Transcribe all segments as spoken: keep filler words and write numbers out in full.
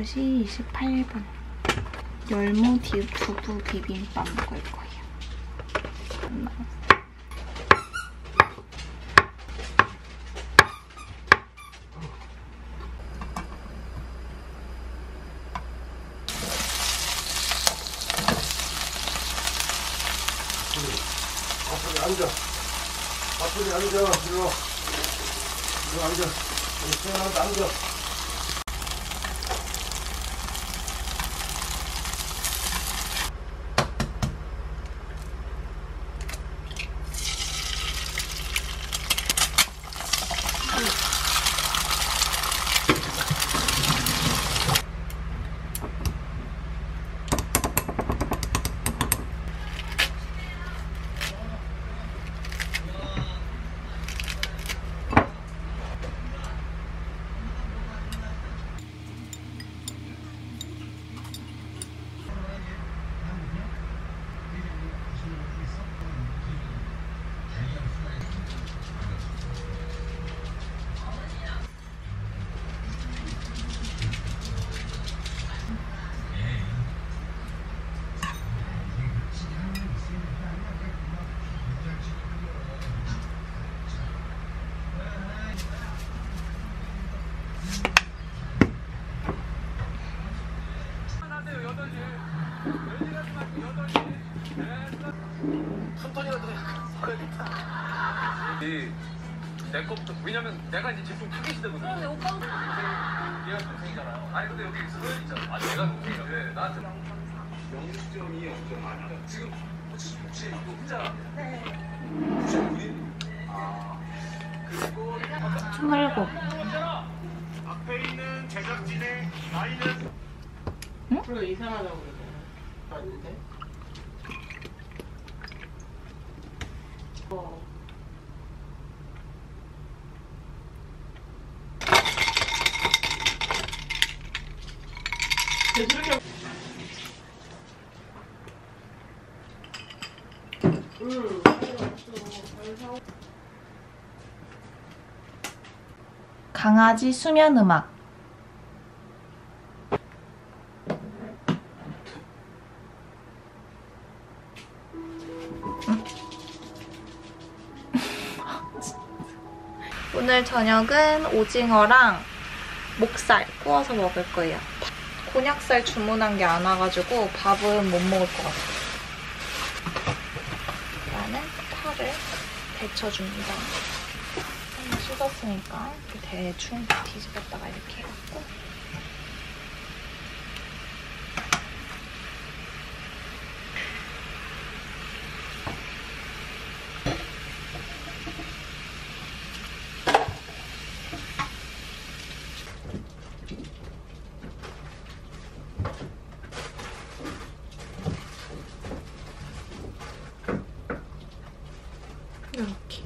여섯 시 이십팔 분. 열무 두부 비빔밥 먹을 거예요. 안 나왔어. 앞으로 앉아. 앞으로 앉아. 일로. 일로 앉아. 여기 앉아. 한 톤이라도 써야겠다. 내 것부터 왜냐면 내가 이제 제품 타겟이 되거든. 근데 오빠도 얘가 동생이잖아. 아니 근데 여기 서현 있잖아. 아니 내가 동생이야. 왜 나한테 영점이 영점 많아. 지금 혹시 혹시 이거 혼자? 네. 혹시 본인? 아 그리고 스물일곱. 앞에 있는 제작진의 나이는? 응? 그래 이상하다고 그러네. 맞는데? 어. 이렇게 응. 강아지 수면 음악. 오늘 저녁은 오징어랑 목살 구워서 먹을 거예요. 곤약살 주문한 게 안 와가지고 밥은 못 먹을 것 같아요. 나는 파를 데쳐줍니다. 한번 씻었으니까 이렇게 대충 뒤집었다가 이렇게 해갖고 이렇게.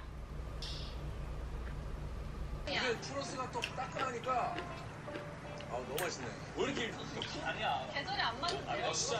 추러스가 또 따끈하니까 너무 맛있네. 왜 이렇게 아니야. 계절이 안 맞는 아, 진짜.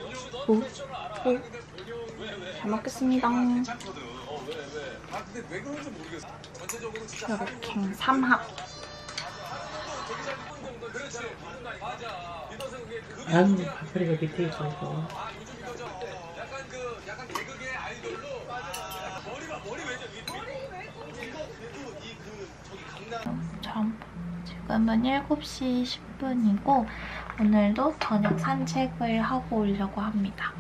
잘 먹겠습니다. 괜찮거든. 어, 왜, 왜? 아, 근데 왜 그런지 모르겠어. 전체적으로 진짜 이렇게 삼합. 되게 잘 입는 정도. 그렇지. 맞아. 믿어서 그게 그 아유, 소리가 밑에 있어. 이거. 아, 요즘 이거 저 약간 그 약간 개그계 아이돌로 맞아. 머리가 머리 왜죠? 머리 왜 이거 그래도 이 그 저기 강남 참. 지금은 일곱 시 십 분이고 오늘도 저녁 산책을 하고 오려고 합니다.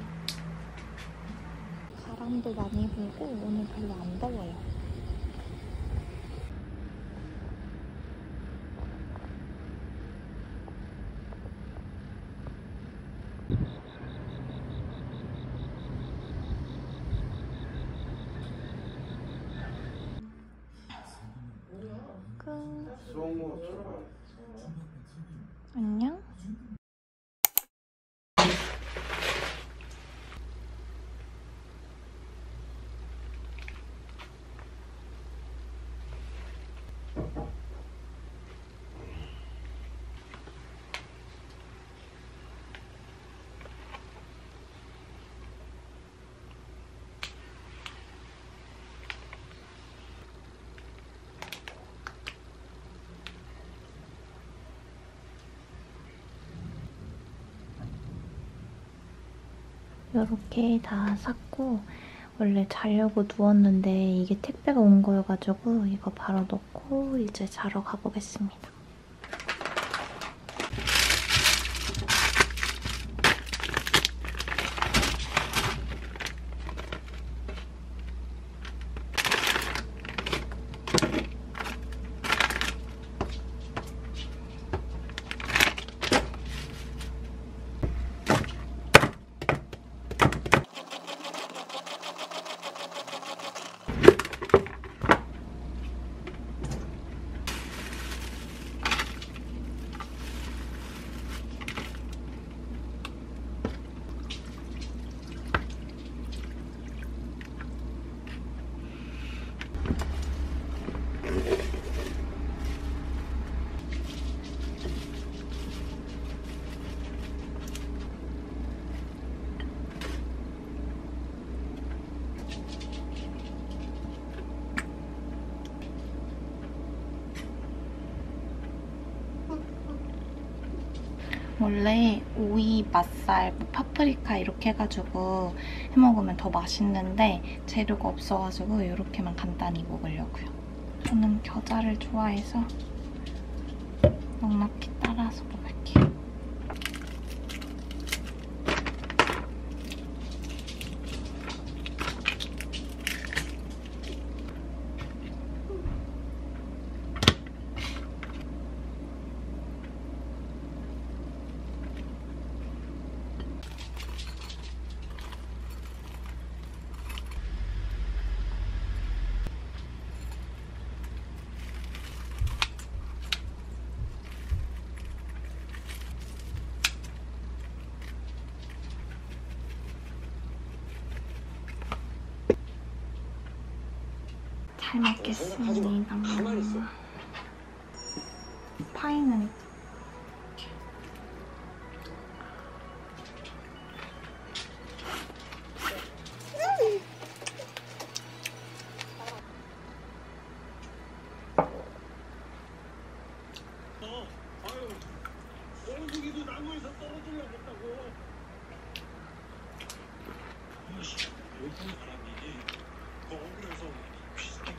바람도 많이 불고 오늘 별로 안 더워요. 끝. 안녕. 이렇게 다 샀고 원래 자려고 누웠는데 이게 택배가 온 거여가지고 이거 바로 넣고 이제 자러 가보겠습니다. 원래 오이, 맛살, 뭐 파프리카 이렇게 해가지고 해먹으면 더 맛있는데 재료가 없어가지고 이렇게만 간단히 먹으려고요. 저는 겨자를 좋아해서 넉넉히 따라서 먹을게요. 잘 먹겠습니다. 파이는 원숭이도 나무에서 떨어지려고 했다고. 요즘 사람이 거울에서 비슷해.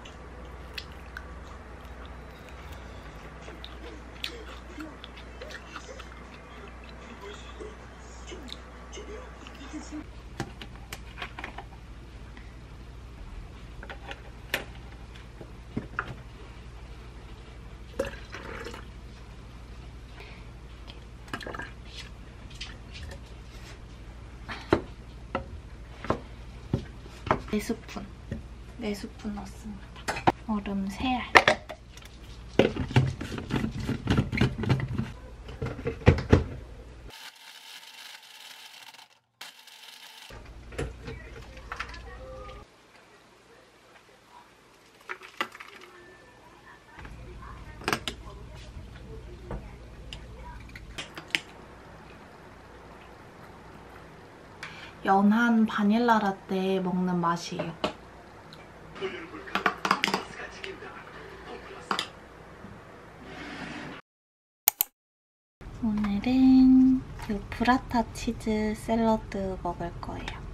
네 스푼, 네 스푼 넣습니다. 얼음 세 알. 연한 바닐라 라떼 먹는 맛이에요. 오늘은 이 브라타 치즈 샐러드 먹을 거예요.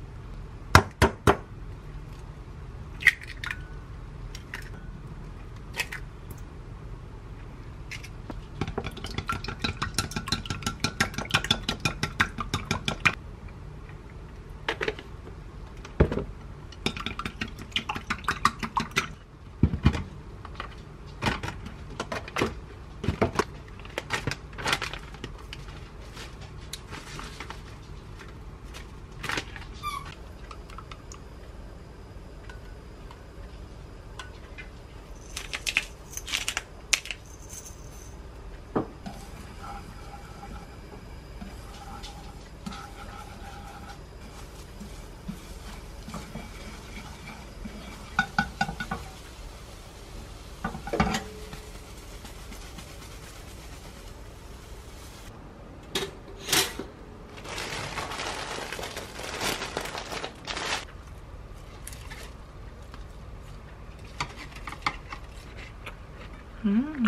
음.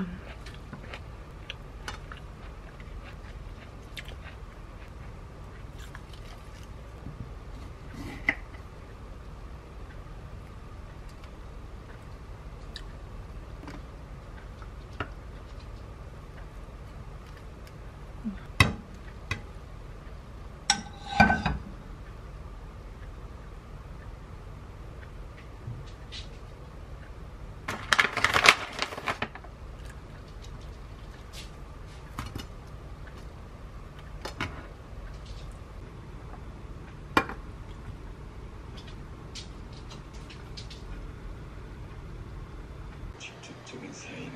직접적인 사이는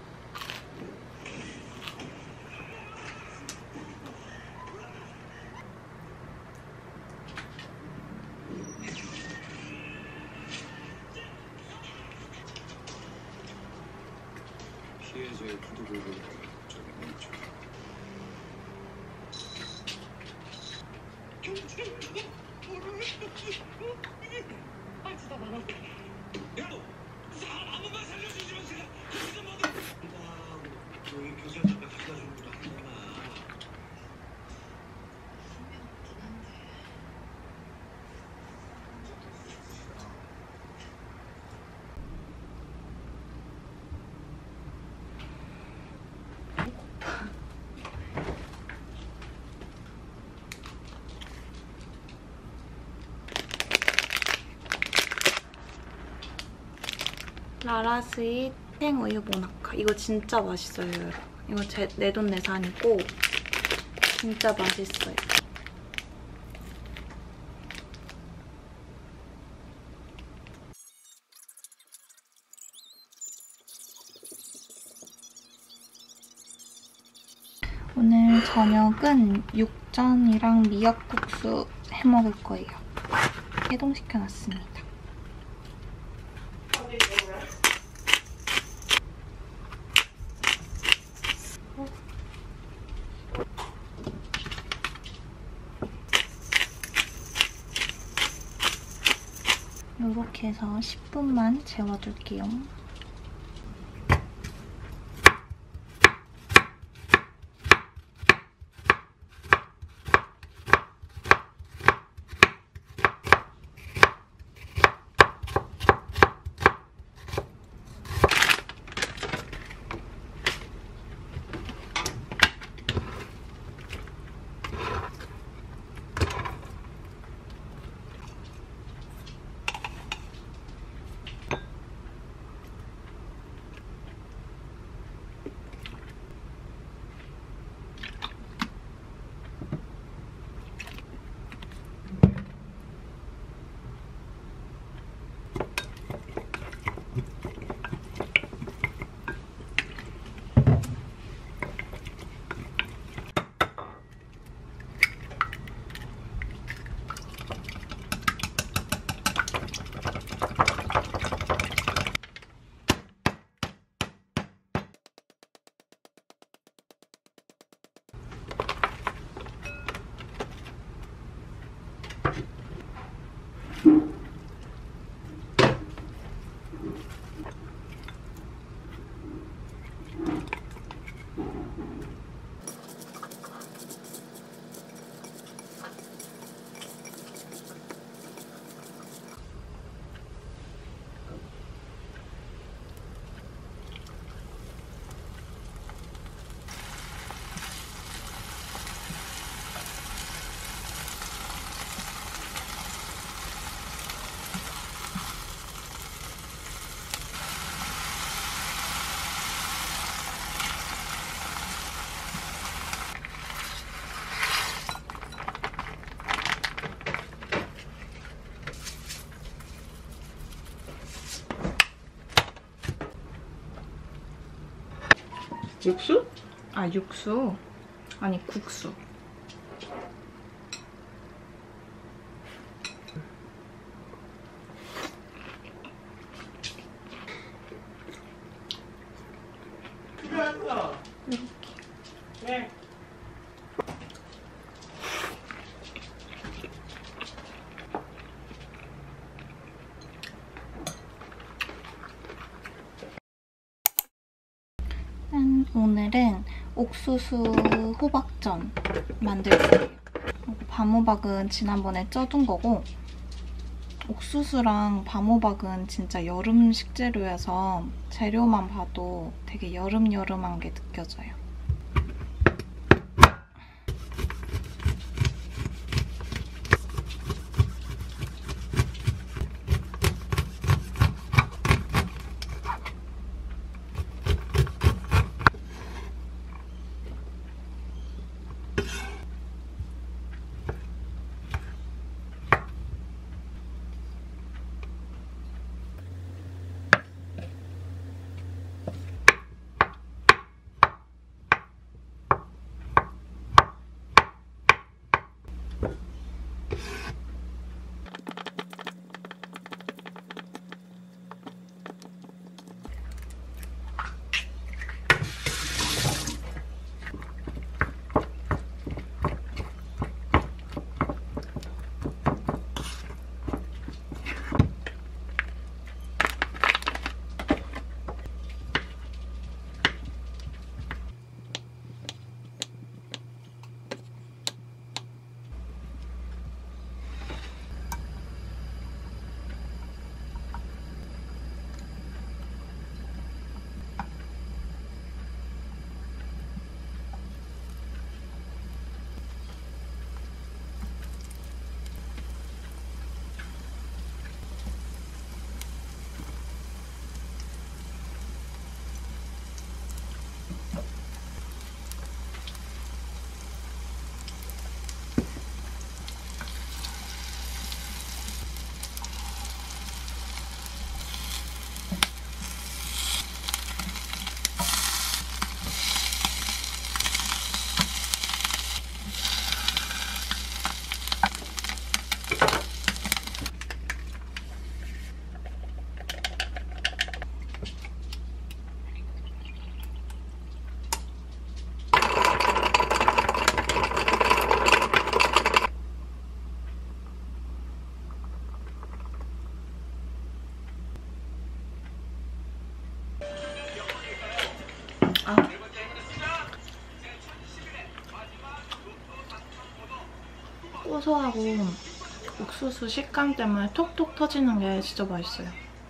피해자의 구두를 저기 왼쪽 아 진짜 많았다. 야, 너 사람 한 번만 살려주시면 제가 여기서 먹을. 여기 교수한테 갖다 주는 것도 하는구나. 라라스윗 생우유 모나카. 이거 진짜 맛있어요, 여러분. 이거 제 내돈내산이고 진짜 맛있어요. 오늘 저녁은 육전이랑 미역국수 해먹을 거예요. 해동시켜놨습니다. 이렇게 해서 십 분만 재워줄게요. 육수? 아, 육수? 아니, 국수. 네. 짠! 오늘은 옥수수 호박전 만들 거예요. 밤호박은 지난번에 쪄둔 거고, 옥수수랑 밤호박은 진짜 여름 식재료여서 재료만 봐도 되게 여름여름한 게 느껴져요. 아. 고소하고 옥수수 식감 때문에 톡톡 터지는 게 진짜 맛있어요.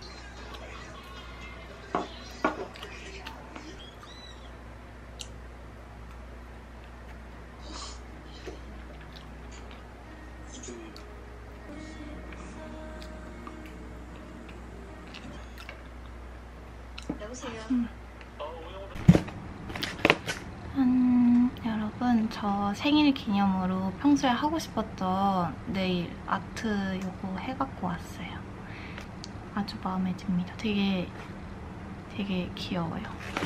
여보세요. 음. 한, 여러분, 저 생일 기념으로 평소에 하고 싶었던 네일 아트 요거 해갖고 왔어요. 아주 마음에 듭니다. 되게 되게 귀여워요.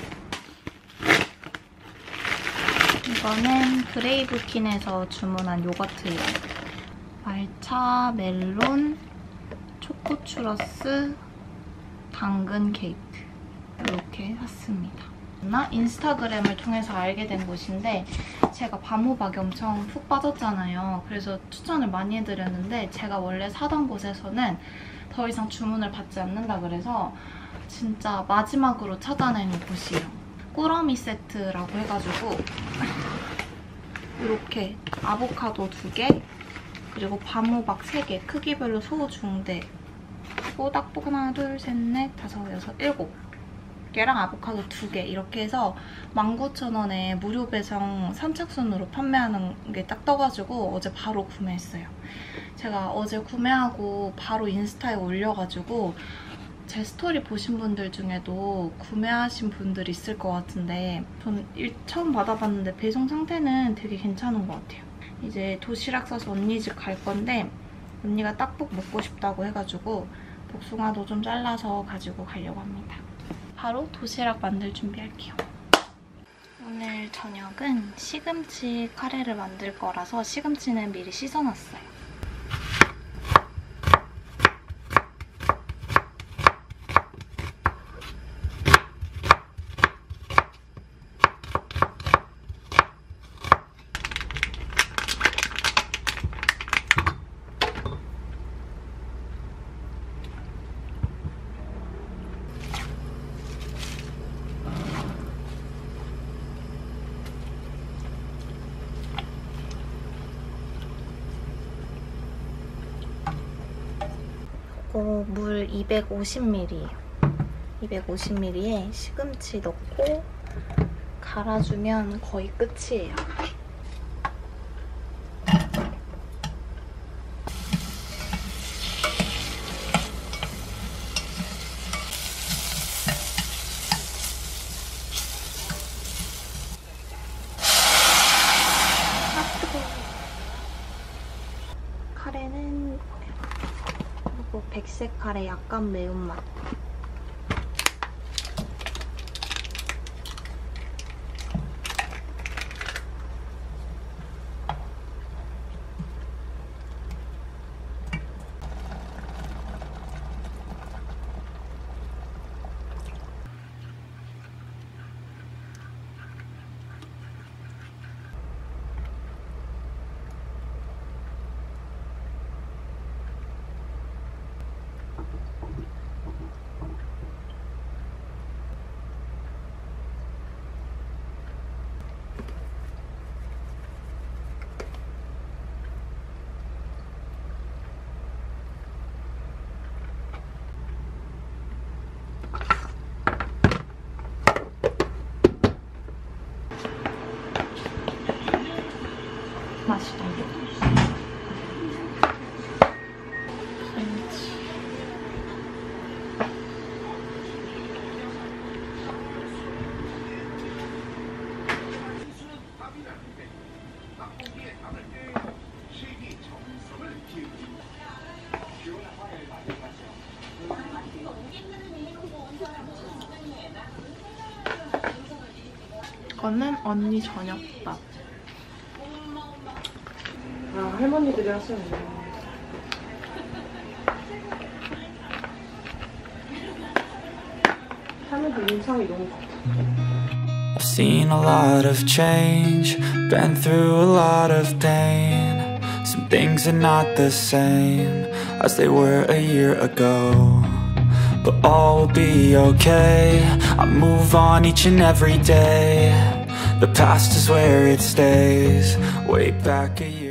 이거는 브레이브킨에서 주문한 요거트예요. 말차, 멜론, 초코 추러스, 당근 케이크 이렇게 샀습니다. 나 인스타그램을 통해서 알게 된 곳인데 제가 밤호박이 엄청 푹 빠졌잖아요. 그래서 추천을 많이 해드렸는데 제가 원래 사던 곳에서는 더 이상 주문을 받지 않는다 그래서 진짜 마지막으로 찾아낸 곳이에요. 꾸러미 세트라고 해가지고 이렇게 아보카도 두 개, 그리고 밤호박 세 개, 크기별로 소, 중, 대, 꼬닭볶 하나, 둘, 셋, 넷, 다섯, 여섯, 일곱 개랑 아보카도 두 개 이렇게 해서 만 구천 원에 무료 배송 선착순으로 판매하는 게 딱 떠가지고 어제 바로 구매했어요. 제가 어제 구매하고 바로 인스타에 올려가지고 제 스토리 보신 분들 중에도 구매하신 분들 있을 것 같은데 전 처음 받아봤는데 배송 상태는 되게 괜찮은 것 같아요. 이제 도시락 싸서 언니 집 갈 건데 언니가 딱복 먹고 싶다고 해가지고 복숭아도 좀 잘라서 가지고 가려고 합니다. 바로 도시락 만들 준비할게요. 오늘 저녁은 시금치 카레를 만들 거라서 시금치는 미리 씻어놨어요. 이거 물 이백오십 밀리리터예요. 이백오십 밀리리터에 시금치 넣고 갈아주면 거의 끝이에요. 카레는 그리고 백색 카레 약간 매운맛. 맛있다. 이거는 언니 저녁밥. 아, 할머니들이 하시는 거. 할머니 인상이 너무 좋다. I've seen a lot of change, been through a lot of pain. Some things are not the same as they were a year ago, but all will be okay. I move on each and every day. The past is where it stays. Way back a year